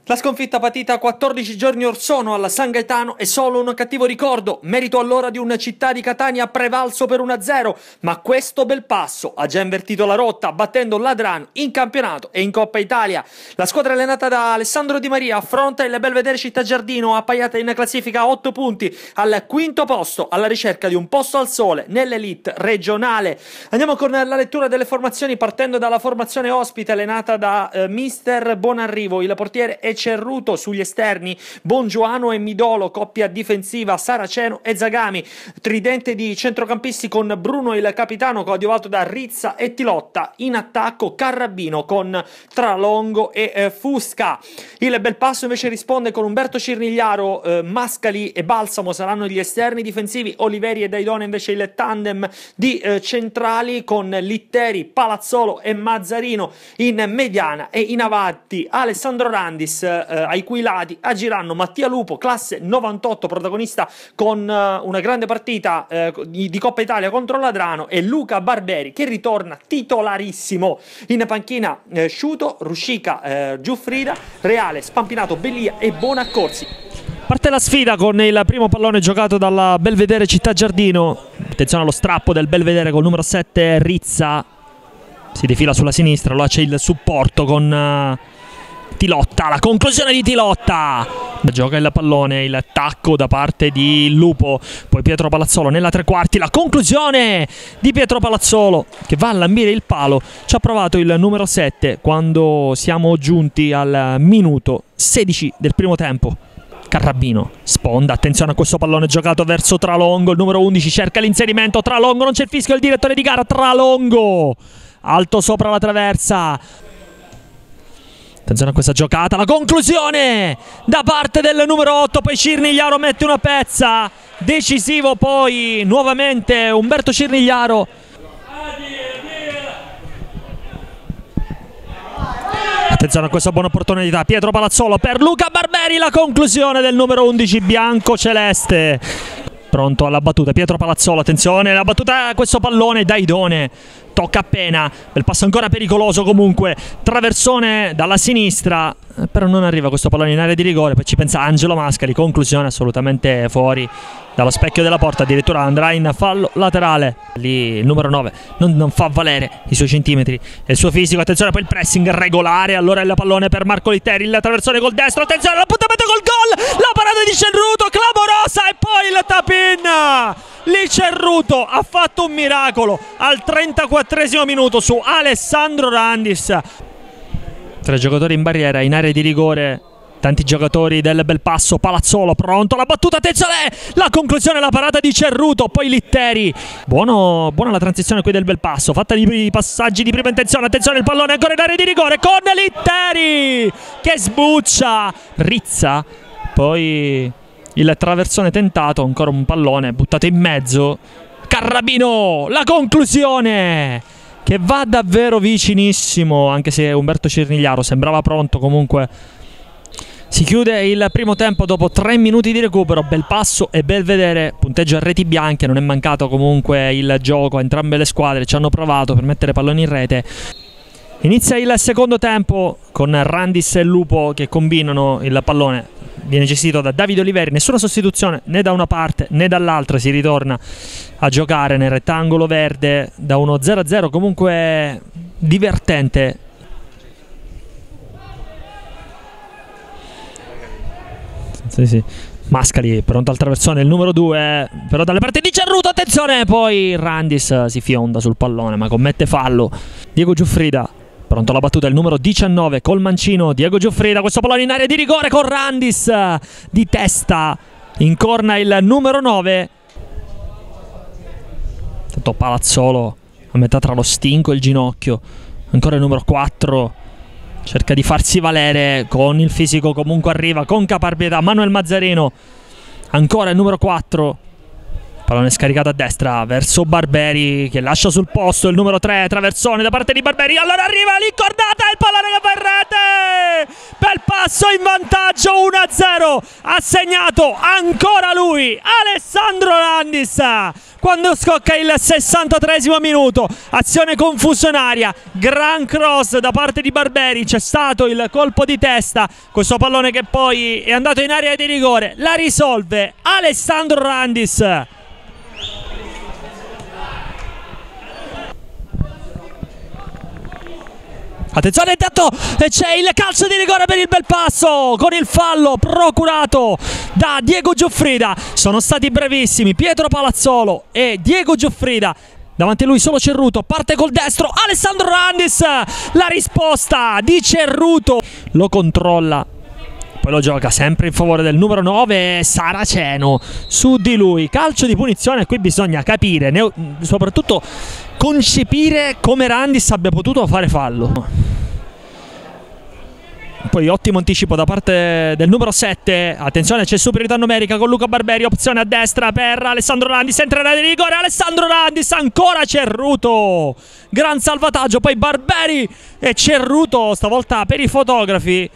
La sconfitta patita 14 giorni or sono alla San Gaetano è solo un cattivo ricordo, merito allora di un Città di Catania prevalso per 1-0, ma questo Belpasso ha già invertito la rotta battendo l'Adrano in campionato e in Coppa Italia. La squadra allenata da Alessandro Di Maria affronta il Belvedere Città Giardino, appaiata in classifica a 8 punti al quinto posto, alla ricerca di un posto al sole nell'elite regionale. Andiamo con la lettura delle formazioni partendo dalla formazione ospite allenata da mister Buonarrivo. Il portiere è Cerruto, sugli esterni Bongiuano e Midolo, coppia difensiva Saraceno e Zagami, tridente di centrocampisti con Bruno il capitano coadiuvato da Rizza e Tilotta, in attacco Carrabino con Tralongo e Fusca. Il Belpasso invece risponde con Umberto Cirnigliaro, Mascali e Balsamo saranno gli esterni difensivi, Oliveri e Daidone invece il tandem di centrali con Litteri, Palazzolo e Mazzarino in mediana, e in avanti Alessandro Randis, ai cui lati agiranno Mattia Lupo, classe 98, protagonista con una grande partita di Coppa Italia contro l'Adrano, e Luca Barberi che ritorna titolarissimo. In panchina Sciuto, Ruscica, Giuffrida, Reale, Spampinato, Bellia e Bonaccorsi. Parte la sfida con il primo pallone giocato dalla Belvedere Città Giardino. Attenzione allo strappo del Belvedere col numero 7 Rizza, si defila sulla sinistra, là c'è il supporto con Tilotta, la conclusione di Tilotta, gioca il pallone, il tacco da parte di Lupo, poi Pietro Palazzolo nella tre quarti, la conclusione di Pietro Palazzolo che va a lambire il palo. Ci ha provato il numero 7 quando siamo giunti al minuto 16 del primo tempo. Carrabino sponda, attenzione a questo pallone giocato verso Tralongo, il numero 11 cerca l'inserimento, Tralongo, non c'è il fischio, il direttore di gara, Tralongo alto sopra la traversa. Attenzione a questa giocata, la conclusione da parte del numero 8, poi Cirnigliaro mette una pezza, decisivo poi nuovamente Umberto Cirnigliaro. Attenzione a questa buona opportunità, Pietro Palazzolo per Luca Barberi, la conclusione del numero 11 bianco-celeste. Pronto alla battuta, Pietro Palazzolo, attenzione, la battuta a questo pallone, Daidone tocca appena, bel passo ancora pericoloso comunque, traversone dalla sinistra, però non arriva questo pallone in area di rigore, poi ci pensa Angelo Mascali, conclusione assolutamente fuori dallo specchio della porta, addirittura andrà in fallo laterale. Lì il numero 9 non fa valere i suoi centimetri e il suo fisico, attenzione poi il pressing regolare, allora il pallone per Marco Litteri, il traversone col destro, attenzione l'appuntamento col gol, la parata di Cerruto, clamorosa, e poi il tap-in. Lì Cerruto ha fatto un miracolo al 34esimo minuto su Alessandro Randis. Tre giocatori in barriera, in area di rigore, tanti giocatori del Belpasso, Palazzolo pronto, la battuta, attenzione, la conclusione, la parata di Cerruto, poi Litteri. Buona la transizione qui del Belpasso, fatta di passaggi di prima intenzione, attenzione il pallone ancora in area di rigore con Litteri che sbuccia, Rizza, poi il traversone tentato, ancora un pallone buttato in mezzo, Carrabino, la conclusione che va davvero vicinissimo, anche se Umberto Cirnigliaro sembrava pronto. Comunque si chiude il primo tempo dopo 3 minuti di recupero, Belpasso e Belvedere, punteggio a reti bianche, non è mancato comunque il gioco, entrambe le squadre ci hanno provato per mettere palloni in rete. Inizia il secondo tempo con Randis e Lupo che combinano il pallone, viene gestito da Davide Oliveri, nessuna sostituzione né da una parte né dall'altra, si ritorna a giocare nel rettangolo verde da uno 0-0 comunque divertente. Sì. Mascali pronto al traversone, il numero 2 però dalle parti di Cerruto, attenzione, poi Randis si fionda sul pallone ma commette fallo. Diego Giuffrida pronto alla battuta, il numero 19 col mancino, Diego Giuffrida, questo pallone in area di rigore con Randis di testa, incorna il numero 9. Tanto Palazzolo a metà tra lo stinco e il ginocchio, ancora il numero 4 cerca di farsi valere con il fisico, comunque arriva con caparbietà Manuel Mazzarino, ancora il numero 4, pallone scaricato a destra verso Barberi che lascia sul posto il numero 3, traversone da parte di Barberi, allora arriva l'incordata e il pallone che va in rete, bel passo in vantaggio 1-0, ha segnato ancora lui Alessandro Randis, quando scocca il 63esimo minuto. Azione confusionaria, gran cross da parte di Barberi, c'è stato il colpo di testa, questo pallone che poi è andato in area di rigore, la risolve Alessandro Randis. Attenzione, intanto c'è il calcio di rigore per il Belpasso con il fallo procurato da Diego Giuffrida. Sono stati brevissimi Pietro Palazzolo e Diego Giuffrida. Davanti a lui solo Cerruto, parte col destro, Alessandro Randis, la risposta di Cerruto, lo controlla, poi lo gioca sempre in favore del numero 9 Saraceno, su di lui, calcio di punizione. Qui bisogna capire, soprattutto concepire come Randis abbia potuto fare fallo. Poi ottimo anticipo da parte del numero 7. Attenzione, c'è superiorità numerica con Luca Barberi. Opzione a destra per Alessandro Randis. Entra in area di rigore. Alessandro Randis, ancora Cerruto. Gran salvataggio. Poi Barberi e Cerruto, stavolta per i fotografi.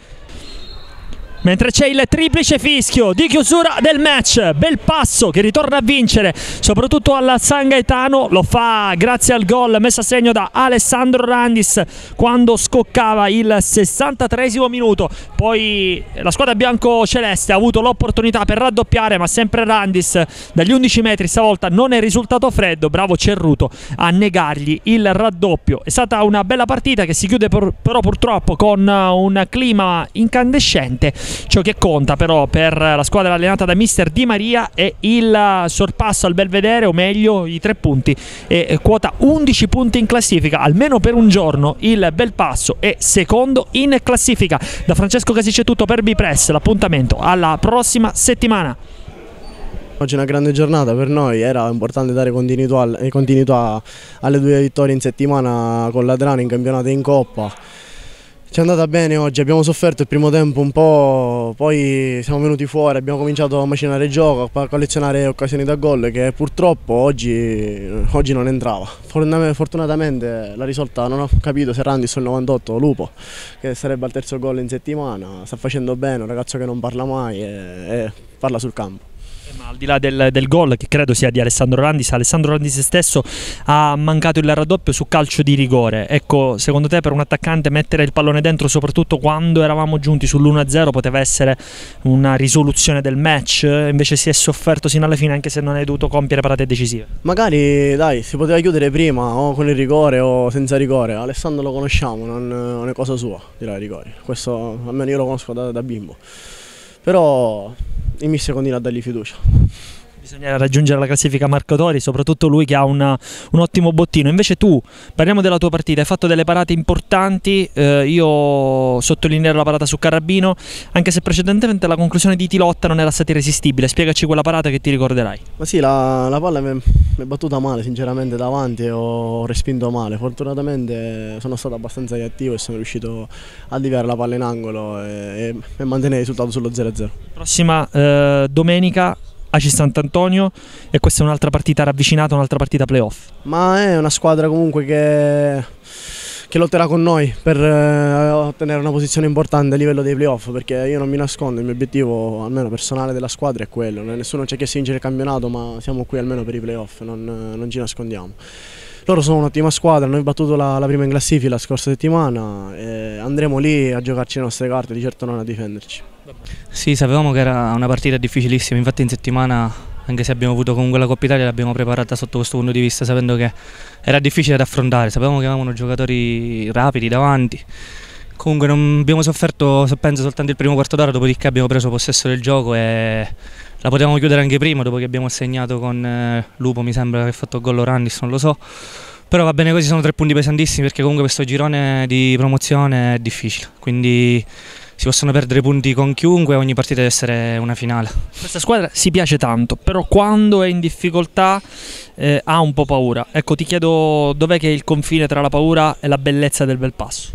Mentre c'è il triplice fischio di chiusura del match, Belpasso che ritorna a vincere, soprattutto al San Gaetano, lo fa grazie al gol messo a segno da Alessandro Randis quando scoccava il 63esimo minuto. Poi la squadra bianco-celeste ha avuto l'opportunità per raddoppiare, ma sempre Randis dagli 11 metri stavolta non è risultato freddo, bravo Cerruto a negargli il raddoppio. È stata una bella partita che si chiude però purtroppo con un clima incandescente. Ciò che conta però per la squadra allenata da mister Di Maria è il sorpasso al Belvedere, o meglio i 3 punti, e quota 11 punti in classifica. Almeno per un giorno il Belpasso è secondo in classifica. Da Francesco Casicci è tutto per Bipress, l'appuntamento alla prossima settimana. Oggi è una grande giornata per noi, era importante dare continuità alle 2 vittorie in settimana con l'Adrano in campionato e in Coppa. Ci è andata bene oggi, abbiamo sofferto il primo tempo un po', poi siamo venuti fuori, abbiamo cominciato a macinare il gioco, a collezionare occasioni da gol che purtroppo oggi non entrava. Fortunatamente la risolta, non ho capito se Randis o il 98, Lupo, che sarebbe al 3° gol in settimana, sta facendo bene, un ragazzo che non parla mai e parla sul campo. Ma al di là del gol, che credo sia di Alessandro Randis stesso ha mancato il raddoppio su calcio di rigore. Ecco, secondo te per un attaccante mettere il pallone dentro, soprattutto quando eravamo giunti sull'1-0, poteva essere una risoluzione del match? Invece si è sofferto sino alla fine, anche se non hai dovuto compiere parate decisive. Magari dai, si poteva chiudere prima, o con il rigore o senza rigore. Alessandro lo conosciamo, non è cosa sua tirare rigori. Questo almeno io lo conosco da bimbo. Però il mister continua a dargli fiducia. Bisogna raggiungere la classifica marcatori, soprattutto lui che ha un ottimo bottino. Invece tu, parliamo della tua partita, hai fatto delle parate importanti, io sottolineerò la parata su Carrabino, anche se precedentemente la conclusione di Tilotta non era stata irresistibile. Spiegaci quella parata che ti ricorderai. Ma sì, la palla mi è battuta male sinceramente davanti e ho respinto male. Fortunatamente sono stato abbastanza reattivo e sono riuscito a deviare la palla in angolo e mantenere il risultato sullo 0-0. Prossima domenica Aci Sant'Antonio, e questa è un'altra partita ravvicinata, un'altra partita playoff. Ma è una squadra comunque che lotterà con noi per ottenere una posizione importante a livello dei playoff, perché io non mi nascondo, il mio obiettivo almeno personale della squadra è quello. Nessuno ci ha chiesto di vincere il campionato, ma siamo qui almeno per i playoff, non ci nascondiamo. Loro sono un'ottima squadra, noi abbiamo battuto la prima in classifica la scorsa settimana e andremo lì a giocarci le nostre carte, di certo non a difenderci. Sì, sapevamo che era una partita difficilissima, infatti in settimana, anche se abbiamo avuto comunque la Coppa Italia, l'abbiamo preparata sotto questo punto di vista, sapendo che era difficile da affrontare, sapevamo che avevamo giocatori rapidi davanti. Comunque non abbiamo sofferto, penso, soltanto il primo quarto d'ora, dopodiché abbiamo preso possesso del gioco e la potevamo chiudere anche prima, dopo che abbiamo segnato con Lupo, mi sembra che ha fatto gol Randis, non lo so. Però va bene così, sono 3 punti pesantissimi, perché comunque questo girone di promozione è difficile, quindi si possono perdere punti con chiunque, ogni partita deve essere una finale. Questa squadra si piace tanto, però quando è in difficoltà ha un po' paura. Ecco, ti chiedo dov'è che è il confine tra la paura e la bellezza del Belpasso?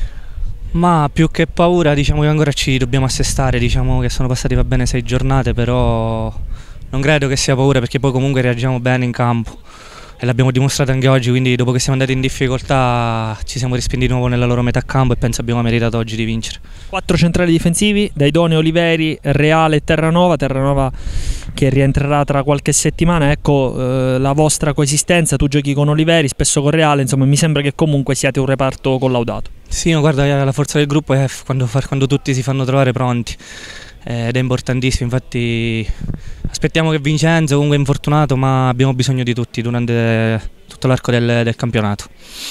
Ma più che paura, diciamo che ancora ci dobbiamo assestare, diciamo che sono passati, va bene, 6 giornate, però non credo che sia paura, perché poi comunque reagiamo bene in campo. e l'abbiamo dimostrato anche oggi, quindi dopo che siamo andati in difficoltà ci siamo respinti di nuovo nella loro metà campo e penso abbiamo meritato oggi di vincere. 4 centrali difensivi, Daidone, Oliveri, Reale e Terranova che rientrerà tra qualche settimana. Ecco, la vostra coesistenza, tu giochi con Oliveri, spesso con Reale, insomma mi sembra che comunque siate un reparto collaudato. Sì, no, guarda, la forza del gruppo è quando tutti si fanno trovare pronti ed è importantissimo, infatti aspettiamo che Vincenzo, comunque è infortunato, ma abbiamo bisogno di tutti durante tutto l'arco del campionato.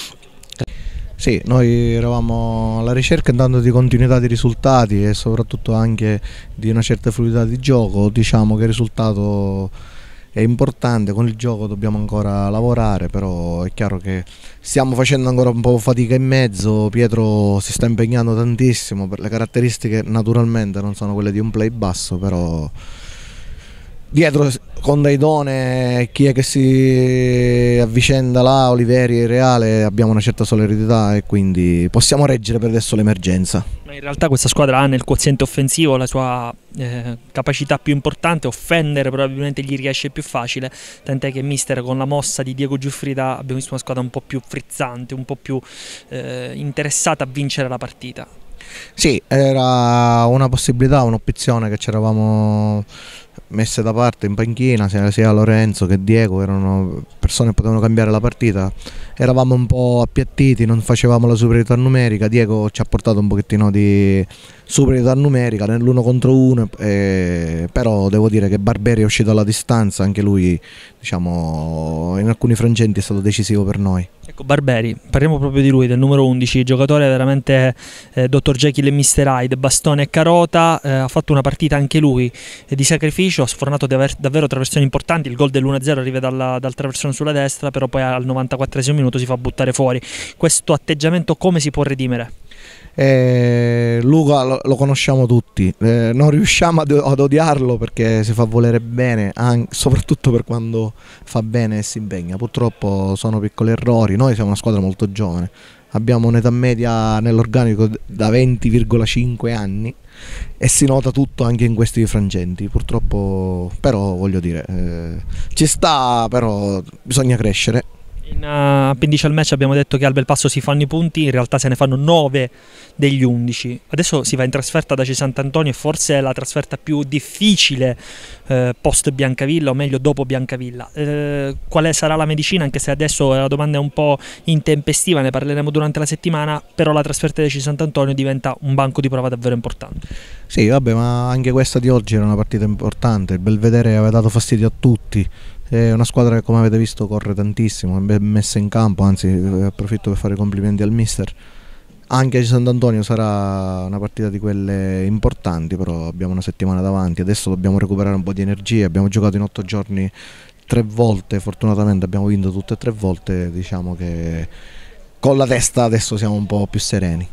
Sì, noi eravamo alla ricerca intanto di continuità di risultati e soprattutto anche di una certa fluidità di gioco. Diciamo che il risultato è importante, con il gioco dobbiamo ancora lavorare, però è chiaro che stiamo facendo ancora un po' fatica in mezzo. Pietro si sta impegnando tantissimo, per le caratteristiche naturalmente non sono quelle di un play basso, però dietro con Daidone, chi è che si avvicenda là, Oliveri e Reale, abbiamo una certa solidità e quindi possiamo reggere per adesso l'emergenza. Ma in realtà questa squadra ha nel quoziente offensivo la sua capacità più importante, offendere probabilmente gli riesce più facile, tant'è che mister con la mossa di Diego Giuffrida abbiamo visto una squadra un po' più frizzante, un po' più interessata a vincere la partita. Sì, era una possibilità, un'opzione che ci eravamo messe da parte in panchina, sia Lorenzo che Diego erano persone che potevano cambiare la partita. Eravamo un po' appiattiti, non facevamo la superiorità numerica. Diego ci ha portato un pochettino di superiorità numerica nell'1 contro 1, però devo dire che Barberi è uscito alla distanza, anche lui diciamo in alcuni frangenti è stato decisivo per noi. Ecco, Barberi, parliamo proprio di lui, del numero 11, giocatore veramente Dr. Jekyll e Mr. Hyde, bastone e carota, ha fatto una partita anche lui di sacrificio, ha sfornato davvero traversioni importanti, il gol dell'1-0 arriva dal traversone sulla destra, però poi al 94esimo minuto si fa buttare fuori. Questo atteggiamento come si può redimere? Luca lo conosciamo tutti, non riusciamo ad odiarlo perché si fa volere bene, soprattutto per quando fa bene e si impegna. Purtroppo sono piccoli errori, noi siamo una squadra molto giovane, abbiamo un'età media nell'organico da 20,5 anni e si nota tutto anche in questi frangenti, purtroppo, però voglio dire, ci sta, però bisogna crescere. In appendice al match abbiamo detto che al Belpasso si fanno i punti, in realtà se ne fanno 9 degli 11. Adesso si va in trasferta da Sant'Antonio e forse è la trasferta più difficile post Biancavilla, o meglio dopo Biancavilla. Quale sarà la medicina? Anche se adesso la domanda è un po' intempestiva, ne parleremo durante la settimana, però la trasferta di Sant'Antonio diventa un banco di prova davvero importante. Sì, vabbè, ma anche questa di oggi era una partita importante, il Belvedere aveva dato fastidio a tutti. È una squadra che, come avete visto, corre tantissimo, è ben messa in campo, anzi approfitto per fare i complimenti al mister. Anche a Sant'Antonio sarà una partita di quelle importanti, però abbiamo una settimana davanti, adesso dobbiamo recuperare un po' di energie. Abbiamo giocato in 8 giorni 3 volte, fortunatamente abbiamo vinto tutte e 3 volte, diciamo che con la testa adesso siamo un po' più sereni.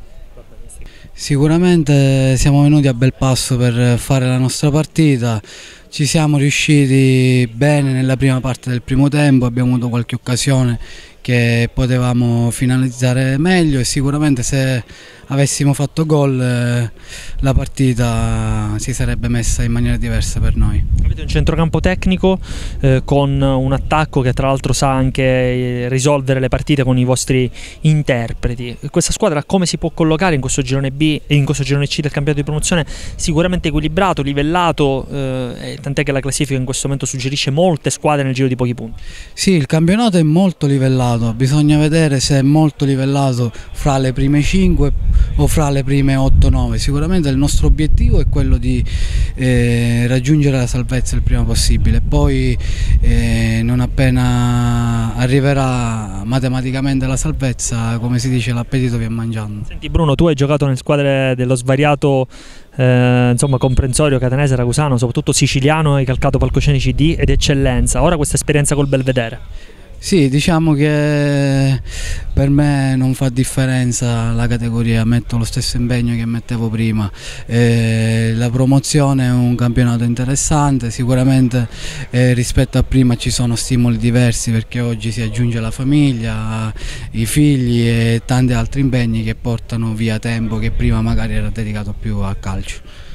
Sicuramente siamo venuti a Belpasso per fare la nostra partita, ci siamo riusciti bene nella prima parte del primo tempo, abbiamo avuto qualche occasione che potevamo finalizzare meglio e sicuramente se avessimo fatto gol la partita si sarebbe messa in maniera diversa per noi. Avete un centrocampo tecnico con un attacco che tra l'altro sa anche risolvere le partite con i vostri interpreti. Questa squadra come si può collocare in questo girone B e in questo girone C del campionato di promozione? Sicuramente equilibrato, livellato, tant'è che la classifica in questo momento suggerisce molte squadre nel giro di pochi punti. Sì, il campionato è molto livellato, bisogna vedere se è molto livellato fra le prime 5 o fra le prime 8-9. Sicuramente il nostro obiettivo è quello di raggiungere la salvezza il prima possibile, poi non appena arriverà matematicamente la salvezza, come si dice, l'appetito viene mangiando. Senti Bruno, tu hai giocato nelle squadre dello svariato insomma comprensorio catanese, ragusano, soprattutto siciliano, hai calcato palcoscenici di ed eccellenza, ora questa esperienza col Belvedere. Sì, diciamo che per me non fa differenza la categoria, metto lo stesso impegno che mettevo prima. La promozione è un campionato interessante, sicuramente rispetto a prima ci sono stimoli diversi perché oggi si aggiunge la famiglia, i figli e tanti altri impegni che portano via tempo che prima magari era dedicato più al calcio.